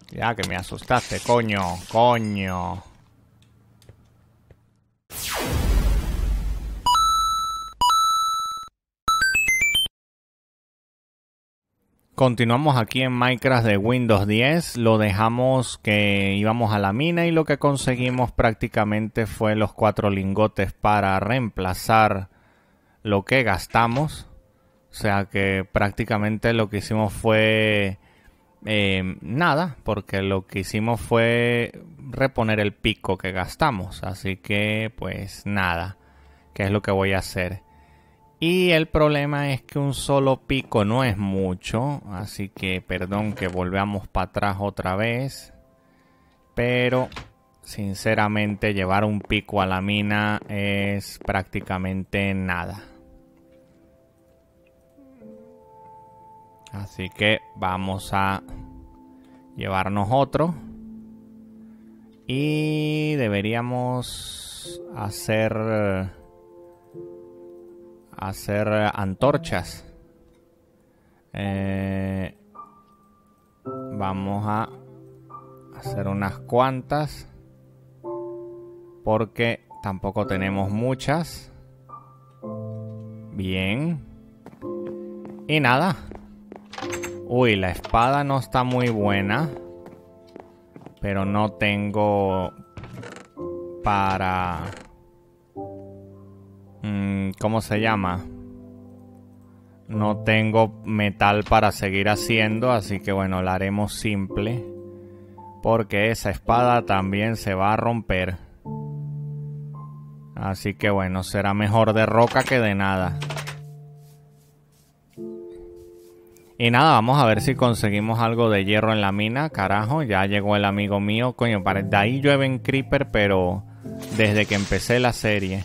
Ya que me asustaste, coño, coño. Continuamos aquí en Minecraft de Windows 10. Lo dejamos que íbamos a la mina y lo que conseguimos prácticamente fue los 4 lingotes para reemplazar lo que gastamos. O sea que prácticamente lo que hicimos fue nada, porque lo que hicimos fue reponer el pico que gastamos. Así que pues nada, ¿qué es lo que voy a hacer? Y el problema es que un solo pico no es mucho, así que perdón que volvamos para atrás otra vez. Pero sinceramente llevar un pico a la mina es prácticamente nada. Así que vamos a llevarnos otro. Y deberíamos hacer antorchas. Vamos a hacer unas cuantas porque tampoco tenemos muchas. Bien. Y nada. Uy, la espada no está muy buena, pero no tengo para... ¿cómo se llama? No tengo metal para seguir haciendo, así que bueno, la haremos simple. Porque esa espada también se va a romper. Así que bueno, será mejor de roca que de nada. Y nada, vamos a ver si conseguimos algo de hierro en la mina. Carajo, ya llegó el amigo mío. Coño, de ahí llueven creeper, pero desde que empecé la serie.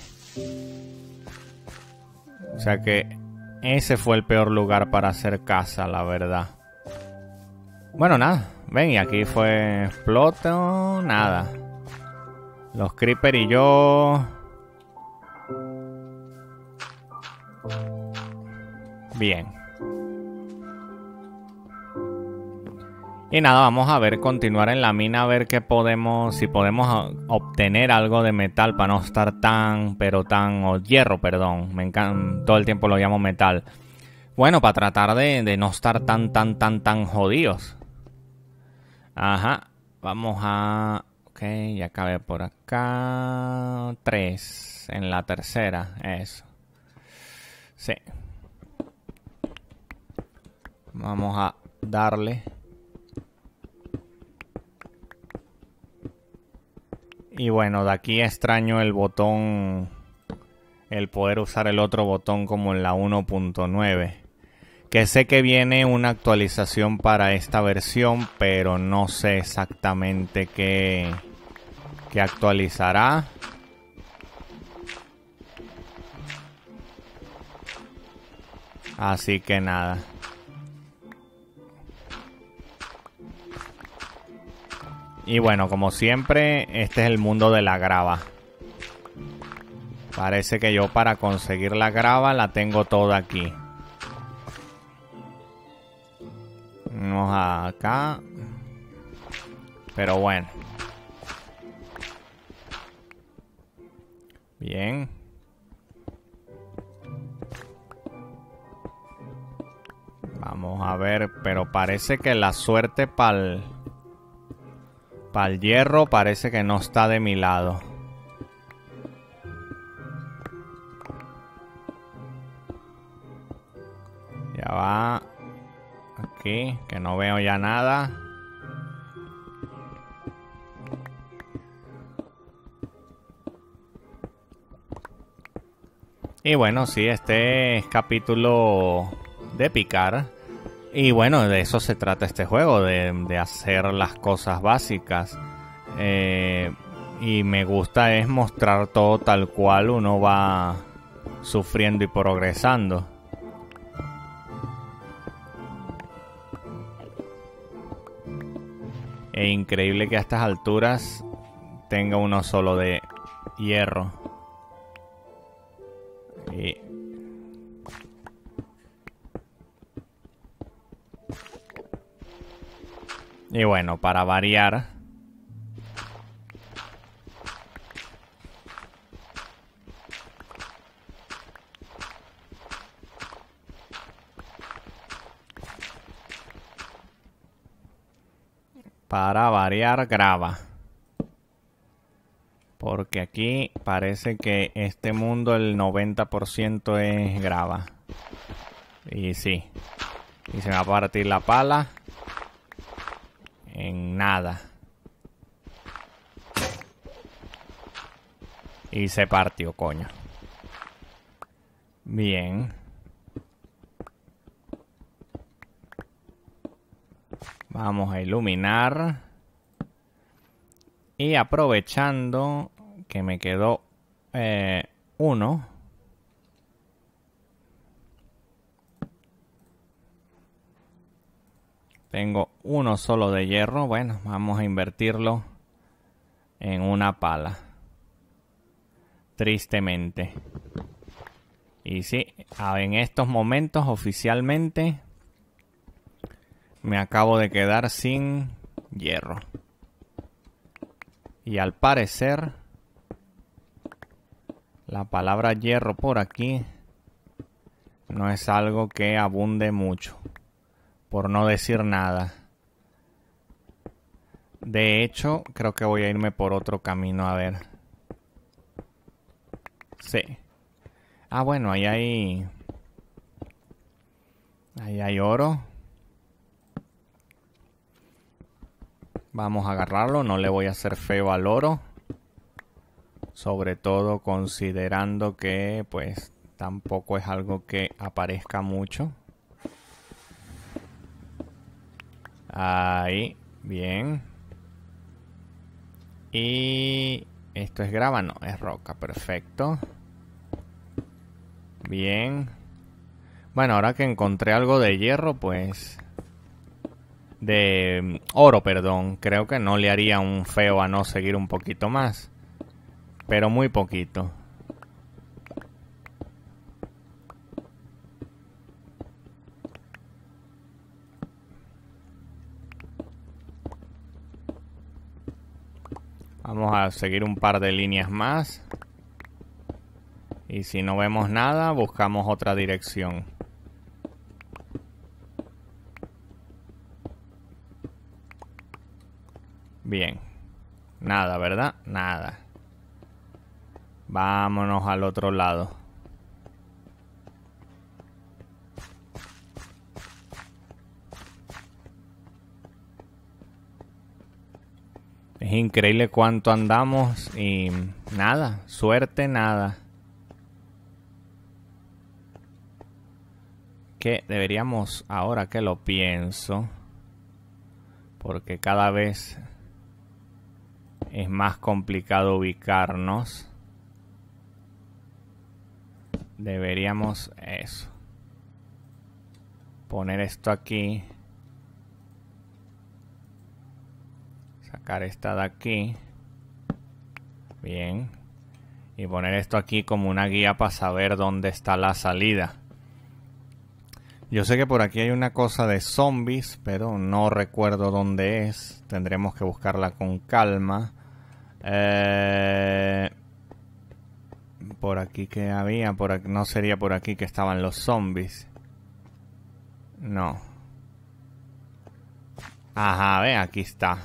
O sea que ese fue el peor lugar para hacer casa, la verdad. Bueno, nada. Ven, y aquí fue exploto. Nada. Los creeper y yo... Bien. Y nada, vamos a ver, continuar en la mina, a ver qué podemos, si podemos obtener algo de metal para no estar tan, o hierro, perdón, me encanta, todo el tiempo lo llamo metal. Bueno, para tratar de no estar tan jodidos. Ajá, vamos a... Ok, ya acabé por acá. 3 en la tercera, eso. Sí. Vamos a darle... Y bueno, de aquí extraño el botón, el poder usar el otro botón como en la 1.9. Que sé que viene una actualización para esta versión, pero no sé exactamente qué actualizará. Así que nada. Y bueno, como siempre, este es el mundo de la grava. Parece que yo para conseguir la grava la tengo toda aquí. Vamos acá. Pero bueno. Bien. Vamos a ver, pero parece que la suerte para el hierro parece que no está de mi lado. Ya va. Aquí, que no veo ya nada. Y bueno, sí, este es capítulo de picar. Y bueno, de eso se trata este juego, de hacer las cosas básicas. Y me gusta es mostrar todo tal cual uno va sufriendo y progresando. Es increíble que a estas alturas tenga uno solo de hierro. Y bueno, para variar, grava. Porque aquí parece que este mundo el 90% es grava. Y sí. Y se me va a partir la pala en nada. Y se partió, coño. Bien. Vamos a iluminar. Y aprovechando que me quedó uno. Tengo uno solo de hierro. Bueno, vamos a invertirlo en una pala. Tristemente. Y sí, en estos momentos oficialmente me acabo de quedar sin hierro. Y al parecer la palabra hierro por aquí no es algo que abunde mucho. Por no decir nada. De hecho, creo que voy a irme por otro camino a ver. Sí. Ah, bueno, ahí hay oro. Vamos a agarrarlo. No le voy a hacer feo al oro. Sobre todo considerando que, pues, tampoco es algo que aparezca mucho. Ahí, bien. Y esto es grava, no, es roca, perfecto. Bien. Bueno, ahora que encontré algo de hierro, pues... de oro, perdón. Creo que no le haría un feo a no seguir un poquito más. Pero muy poquito. Vamos a seguir un par de líneas más. Y si no vemos nada, buscamos otra dirección. Bien. Nada, ¿verdad? Nada. Vámonos al otro lado. Es increíble cuánto andamos y nada, suerte nada. Que deberíamos, ahora que lo pienso, porque cada vez es más complicado ubicarnos, deberíamos eso. Poner esto aquí. Sacar esta de aquí. Bien. Y poner esto aquí como una guía para saber dónde está la salida. Yo sé que por aquí hay una cosa de zombies, pero no recuerdo dónde es. Tendremos que buscarla con calma. Por aquí que había, por aquí, no sería por aquí que estaban los zombies. No. Ajá, ve, aquí está.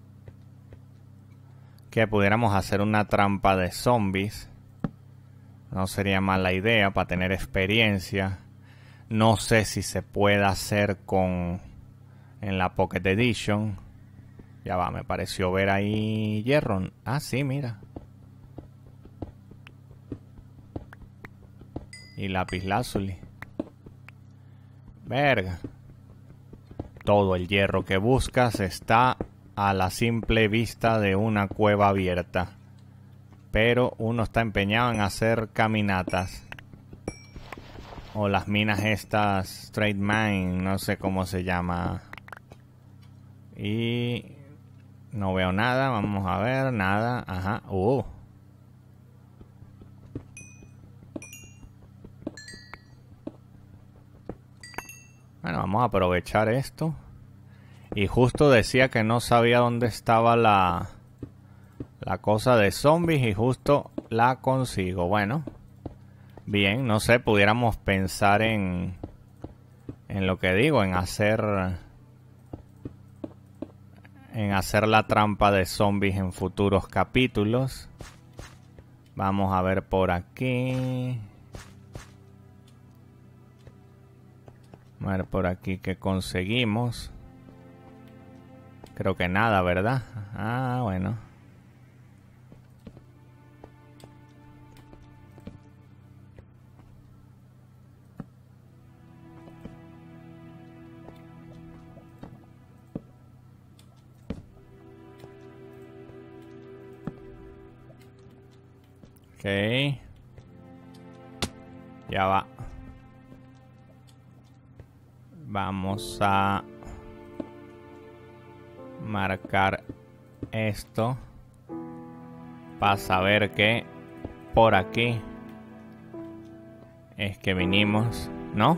Que pudiéramos hacer una trampa de zombies. No sería mala idea para tener experiencia. No sé si se puede hacer con... en la Pocket Edition. Ya va, me pareció ver ahí hierro. Ah, sí, mira. Y lapislázuli. Verga. Todo el hierro que buscas está a la simple vista de una cueva abierta. Pero uno está empeñado en hacer caminatas. O las minas estas, Straight Mine, no sé cómo se llama. Y no veo nada, vamos a ver, nada, ajá, Bueno, vamos a aprovechar esto. Y justo decía que no sabía dónde estaba la cosa de zombies y justo la consigo. Bueno, bien, no sé, pudiéramos pensar en lo que digo, en hacer la trampa de zombies en futuros capítulos. Vamos a ver por aquí. A ver por aquí qué conseguimos. Creo que nada, ¿verdad? Ah, bueno. Ok. Ya va. Vamos a marcar esto para saber que por aquí es que vinimos, ¿no?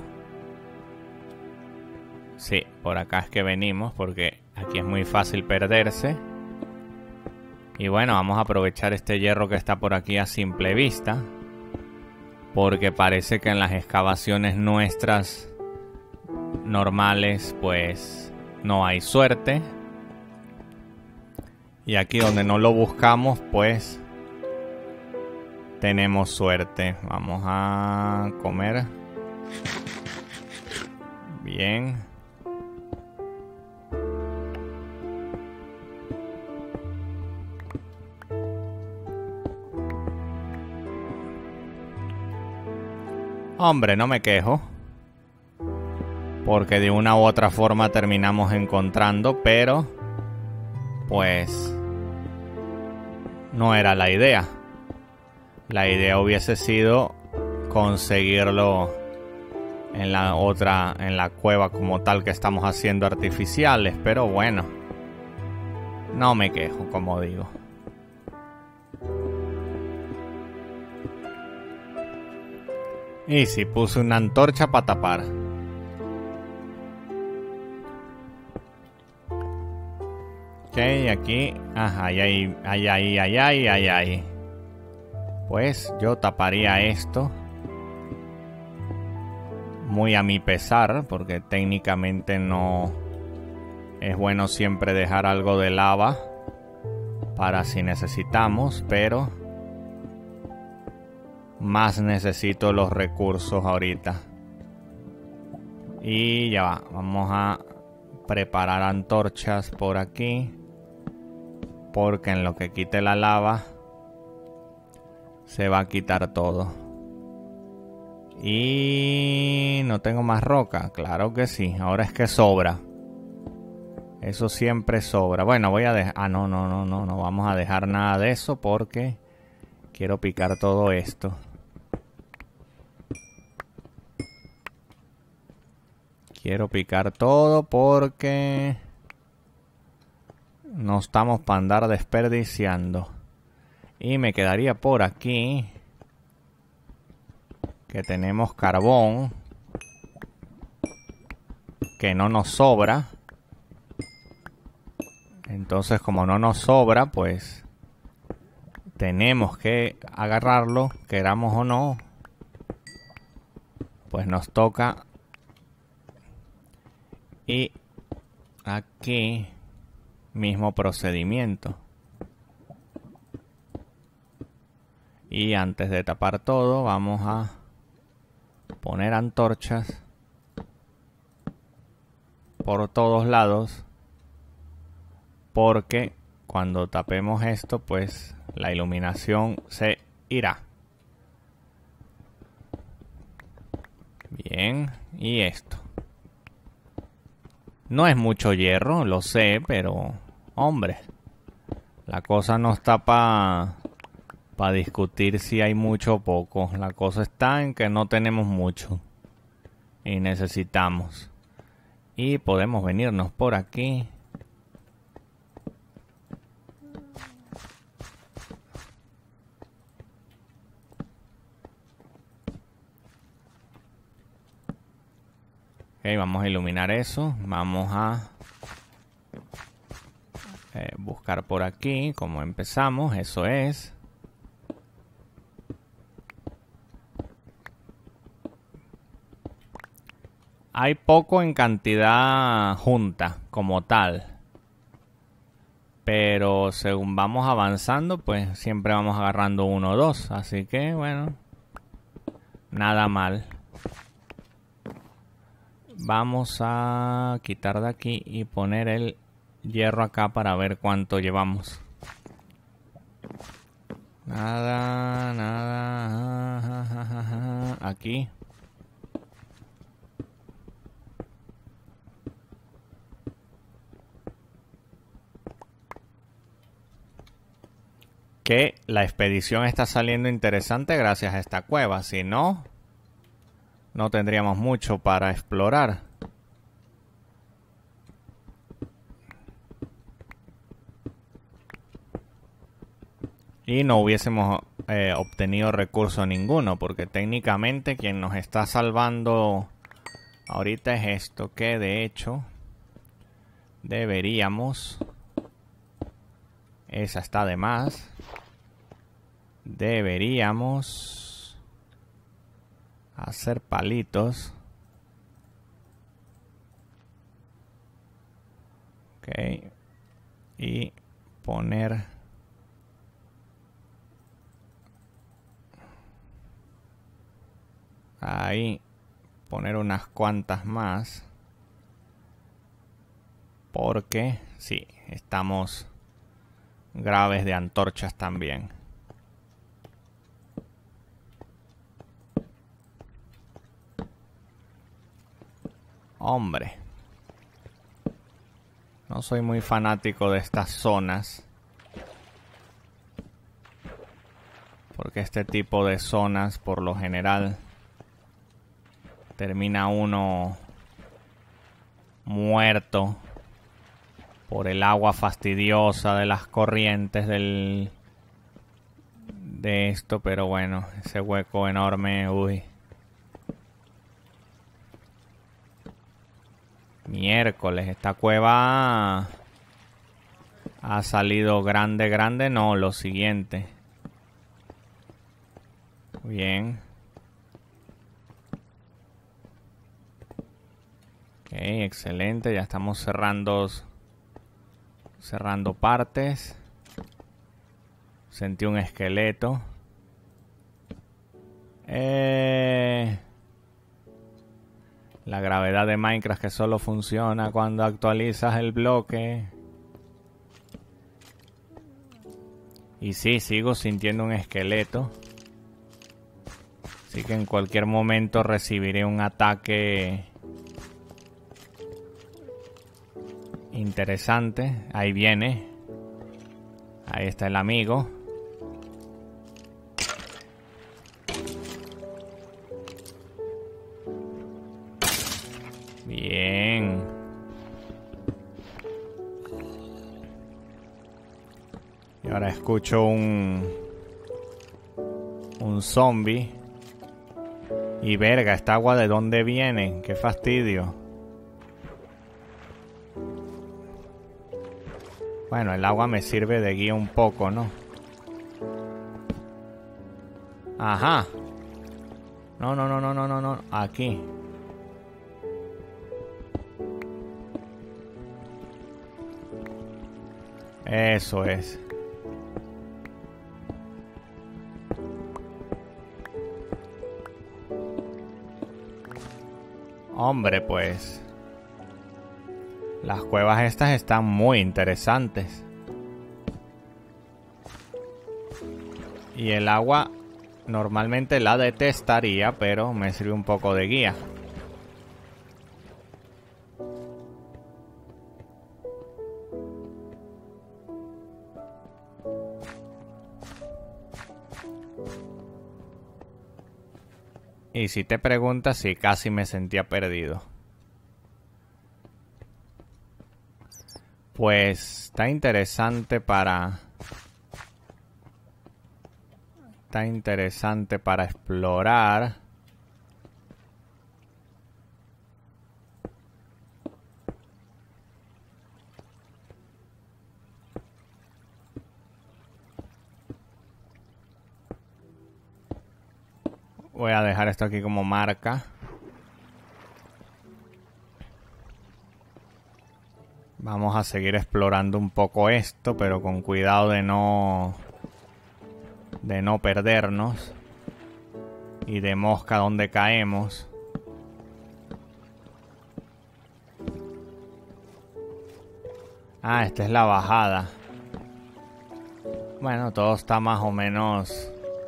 Sí, por acá es que venimos porque aquí es muy fácil perderse. Y bueno, vamos a aprovechar este hierro que está por aquí a simple vista, porque parece que en las excavaciones nuestras normales pues no hay suerte. Y aquí donde no lo buscamos pues tenemos suerte. Vamos a comer. Bien. Hombre, no me quejo, porque de una u otra forma terminamos encontrando, pero pues no era la idea. La idea hubiese sido conseguirlo en la otra, en la cueva como tal que estamos haciendo artificiales, pero bueno, no me quejo, como digo. Y si puse una antorcha para tapar. Ok, aquí. Ajá, ay. Pues yo taparía esto. Muy a mi pesar, porque técnicamente no es bueno siempre dejar algo de lava para si necesitamos, pero más necesito los recursos ahorita. Y ya va, vamos a preparar antorchas por aquí, porque en lo que quite la lava se va a quitar todo. Y no tengo más roca, claro que sí, ahora es que sobra. Eso siempre sobra. Bueno, voy a dejar... Ah, no vamos a dejar nada de eso porque quiero picar todo esto. Quiero picar todo porque no estamos para andar desperdiciando. Y me quedaría por aquí que tenemos carbón que no nos sobra. Entonces, como no nos sobra, pues tenemos que agarrarlo, queramos o no. Pues nos toca. Y aquí mismo procedimiento. Y antes de tapar todo, vamos a poner antorchas por todos lados, porque cuando tapemos esto, pues la iluminación se irá. Bien, y esto. No es mucho hierro, lo sé, pero hombre, la cosa no está para discutir si hay mucho o poco. La cosa está en que no tenemos mucho y necesitamos. Y podemos venirnos por aquí. Ok, vamos a iluminar eso. Vamos a buscar por aquí, como empezamos, eso es. Hay poco en cantidad junta, como tal. Pero según vamos avanzando, pues siempre vamos agarrando uno o dos. Así que, bueno, nada mal. Vamos a quitar de aquí y poner el hierro acá para ver cuánto llevamos. Nada, nada. Aquí. Que la expedición está saliendo interesante gracias a esta cueva. Si no, no tendríamos mucho para explorar. Y no hubiésemos obtenido recurso ninguno, porque técnicamente quien nos está salvando ahorita es esto, que de hecho deberíamos... Esa está de más. Deberíamos hacer palitos. Ok. Y poner... Ahí. Poner unas cuantas más. Porque, sí, estamos graves de antorchas también. Hombre. No soy muy fanático de estas zonas. Porque este tipo de zonas, por lo general, termina uno muerto por el agua fastidiosa de las corrientes de esto. Pero bueno, ese hueco enorme, uy. Miércoles, esta cueva ha salido grande, no, lo siguiente. Bien. Ok, excelente, ya estamos cerrando partes. Sentí un esqueleto. La gravedad de Minecraft que solo funciona cuando actualizas el bloque. Y sí, sigo sintiendo un esqueleto. Así que en cualquier momento recibiré un ataque interesante. Ahí viene. Ahí está el amigo. Bien. Y ahora escucho un zombie. Y verga, ¿esta agua de dónde viene? Qué fastidio. Bueno, el agua me sirve de guía un poco, ¿no? Ajá. No. Aquí. Eso es. Hombre, pues... Las cuevas estas están muy interesantes. Y el agua normalmente la detestaría, pero me sirve un poco de guía. Y si te preguntas, si casi me sentía perdido. Pues está interesante para... Está interesante para explorar. Voy a dejar esto aquí como marca. Vamos a seguir explorando un poco esto, pero con cuidado de no perdernos. Y de mosca donde caemos. Ah, esta es la bajada. Bueno, todo está más o menos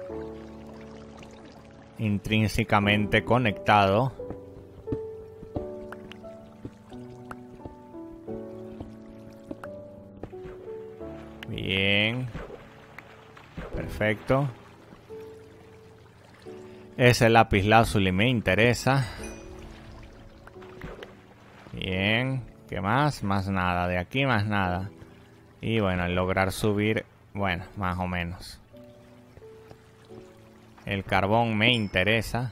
intrínsecamente conectado. Bien. Perfecto. Ese lapislázuli me interesa. Bien. ¿Qué más? Más nada. De aquí más nada. Y bueno, el lograr subir, bueno, más o menos. El carbón me interesa.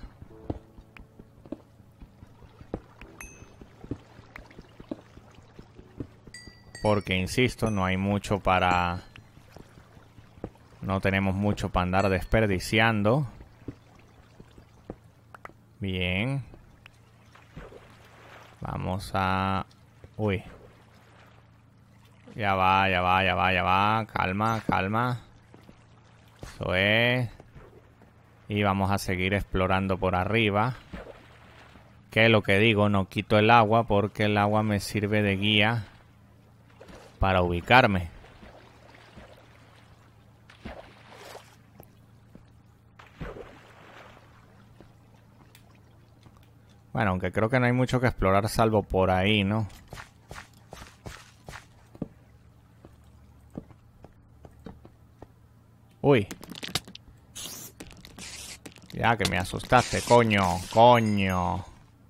Porque, insisto, no hay mucho para... No tenemos mucho para andar desperdiciando. Bien. Vamos a... Uy. Ya va, ya va, ya va, ya va. Calma, calma. Eso es. Y vamos a seguir explorando por arriba. Que es lo que digo, no quito el agua porque el agua me sirve de guía para ubicarme. Bueno, aunque creo que no hay mucho que explorar salvo por ahí, ¿no? Uy. Ya que me asustaste, coño, coño.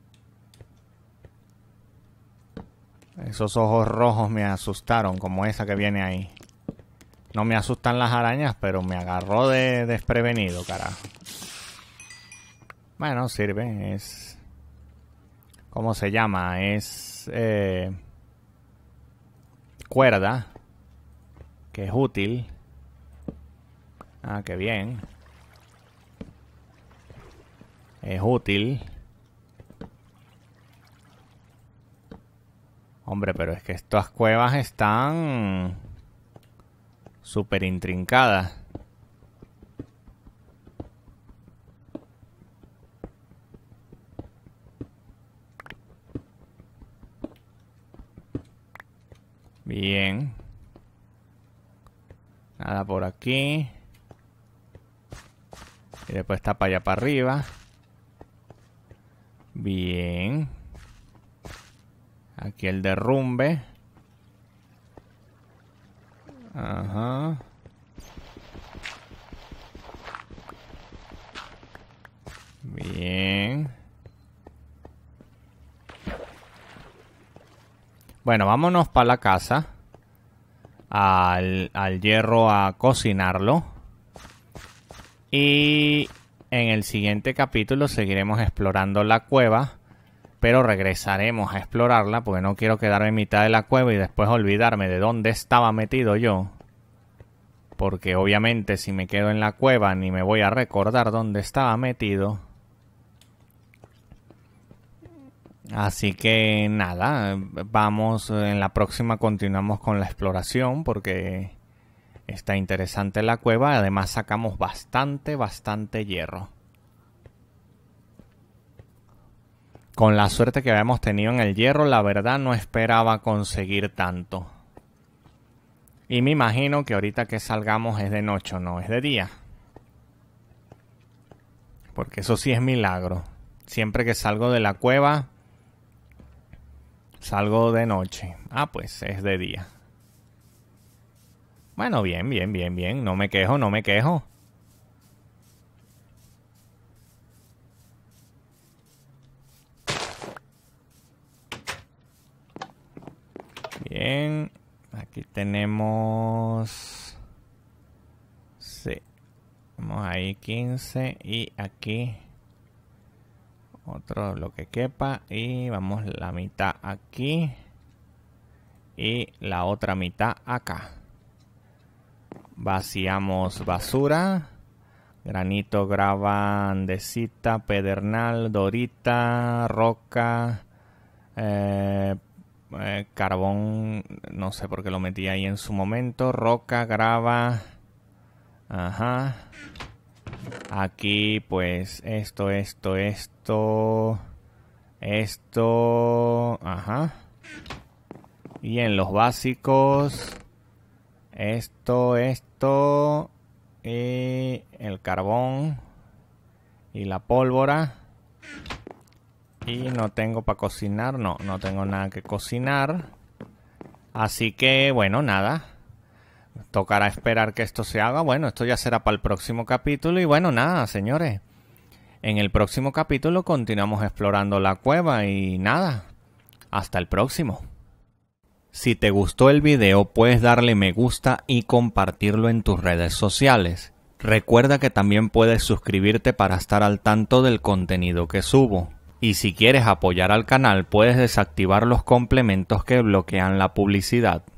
Esos ojos rojos me asustaron, como esa que viene ahí. No me asustan las arañas, pero me agarró de desprevenido, carajo. Bueno, sirve, es... ¿Cómo se llama? Es... cuerda. Que es útil. Ah, qué bien. Es útil. Hombre, pero es que estas cuevas están súper intrincadas. Bien. Nada por aquí. Y después está para allá para arriba. Bien. Aquí el derrumbe. Ajá. Bien. Bueno, vámonos para la casa. Al hierro a cocinarlo. Y en el siguiente capítulo seguiremos explorando la cueva. Pero regresaremos a explorarla porque no quiero quedarme en mitad de la cueva y después olvidarme de dónde estaba metido yo. Porque obviamente si me quedo en la cueva ni me voy a recordar dónde estaba metido. Así que nada, vamos, en la próxima continuamos con la exploración porque está interesante la cueva. Además sacamos bastante hierro. Con la suerte que habíamos tenido en el hierro, la verdad no esperaba conseguir tanto. Y me imagino que ahorita que salgamos es de noche, no es de día. Porque eso sí es milagro. Siempre que salgo de la cueva, salgo de noche. Ah, pues es de día. Bueno, bien. No me quejo, no me quejo. Bien. Aquí tenemos... Sí. Vamos ahí 15 y aquí otro lo que quepa y vamos la mitad aquí y la otra mitad acá. Vaciamos basura, Granito, grava, andesita, pedernal, dorita, roca, carbón, no sé por qué lo metí ahí en su momento, roca, grava, ajá. Aquí pues esto, ajá. Y en los básicos, esto, y el carbón y la pólvora. Y no tengo para cocinar, no tengo nada que cocinar. Así que, bueno, nada. Tocará esperar que esto se haga. Bueno, esto ya será para el próximo capítulo. Y bueno, nada, señores. En el próximo capítulo continuamos explorando la cueva y nada. Hasta el próximo. Si te gustó el video, puedes darle me gusta y compartirlo en tus redes sociales. Recuerda que también puedes suscribirte para estar al tanto del contenido que subo. Y si quieres apoyar al canal, puedes desactivar los complementos que bloquean la publicidad.